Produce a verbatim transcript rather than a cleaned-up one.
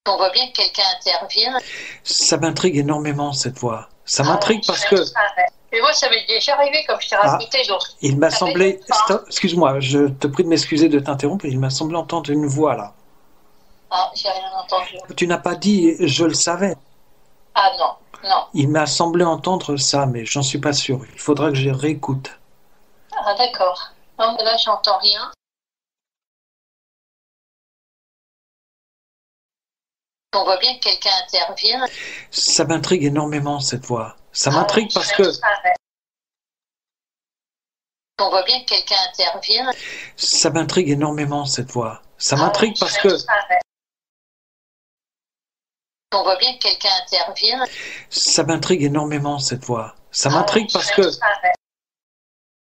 On voit bien que quelqu'un intervient. Ça m'intrigue énormément cette voix. Ça Ah, m'intrigue parce que... Mais moi, ça m'est déjà arrivé, comme je t'ai Ah, raconté. Donc, il m'a ça semblé... m'étonne pas. Stop, excuse-moi, je te prie de m'excuser de t'interrompre. Il m'a semblé entendre une voix là. Ah, j'ai rien entendu. Tu n'as pas dit « je le savais ». Ah non, non. Il m'a semblé entendre ça, mais j'en suis pas sûr. Il faudra que je réécoute. Ah d'accord. Non, mais là, j'entends rien. On voit bien que quelqu'un intervient. Ça m'intrigue énormément cette voix. Ça Ah, m'intrigue parce que... On voit bien que quelqu'un intervient. Ça m'intrigue énormément cette voix. Ça Ah, m'intrigue parce que... On voit bien que quelqu'un intervient. Ça m'intrigue énormément cette voix. Ça m'intrigue parce que...